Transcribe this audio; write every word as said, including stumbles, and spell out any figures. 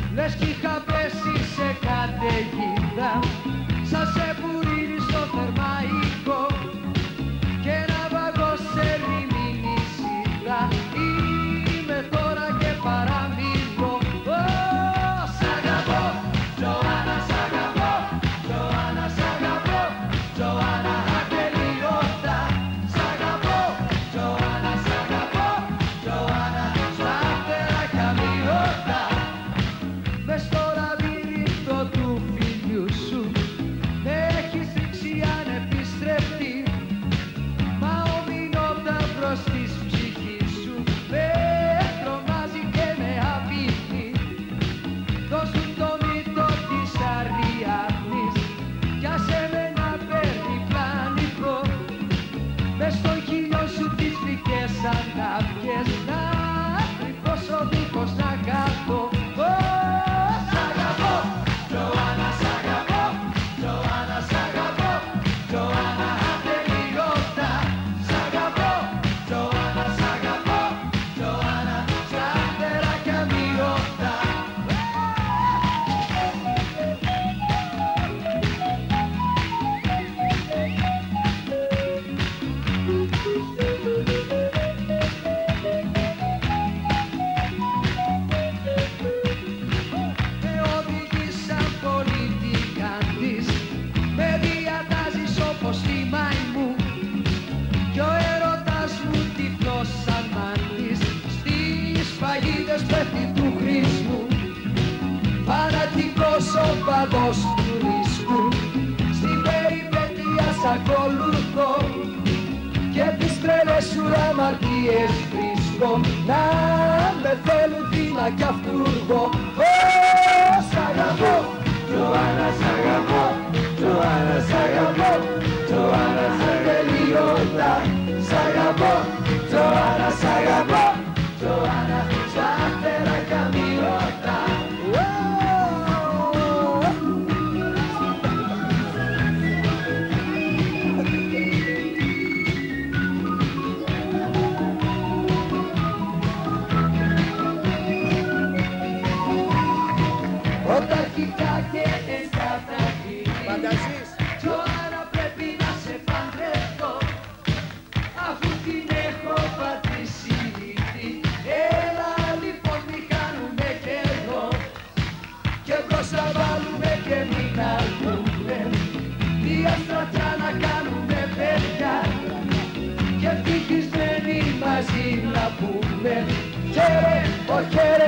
λες κι είχα πέσει σε καταιγίδα, σαν σε πουρίνι στο θερμαϊκό και να βαγώ σε ρημίνη σίδα. Είμαι τώρα και παραμιλώ. Σ' αγαπώ, Τζοάννα, σ' αγαπώ, Τζοάννα, σ' αγαπώ, Τζοάννα ατελείωτα. Σ' αγαπώ, Τζοάννα, σ' αγαπώ, Τζοάννα, στα φτερά κι αμοιώτα. Μες στο λαβύρινθο του φιλιού σου με έχεις ρίξει ανεπιστρεπτή, μα ο μηνόταυρος της ψυχής σου με τρομάζει και με απειλεί. Δώσ' του το μύτο της Αριάδνης κι άσε με να περιπλανηθώ μες στο χείλιο σου τις φυκές ανάπιες, να τρυπώσω δίχως να καθώ. Σ' αγαπώ, Τζοάννα, σ' αγαπώ, Τζοάννα, σ' αγαπώ, Τζοάννα ατελείωτα. Σ' αγαπώ, Τζοάννα, σ' αγαπώ, Τζοάννα, στα φτερά κι αμοιώτα. Με οδηγείς σαν πολιτικάντης, με διατάζεις όπως τη μαϊμού κι ο έρωτας μου τυφλός σαν μάντης στις παγίδες πέφτει του χρήσμου. Φανατικός ο παδός του ρίσκου, στην περιπέτεια σ' ακολουθώ και τις τρέλες σου αμαρτίες βρίσκω, να με θέλουν θύμα κι αυτούργο. Σ' αγαπώ, Τζοάννα, σ' αγαπώ, Τζοάννα, σ' αγαπώ, Τζοάννα ατελείωτα. Σ' αγαπώ, Τζοάννα, σ' αγαπώ, Τζοάννα, στα φτερά κι αμοιώτα. Πρώτα αρχικά και εγκαταγγείλει, Τζοάννα πρέπει να σε παντρευτώ, αφού την έχω πατήσει ήδη. Έλα λοιπόν μη χάνουμε καιρό και μπροστά βάλουμε και μην αρκούμε, μια στρατιά να κάνουμε παιδιά και ευτυχισμένοι μαζί να πούμε χαίρε, ο χαίρε.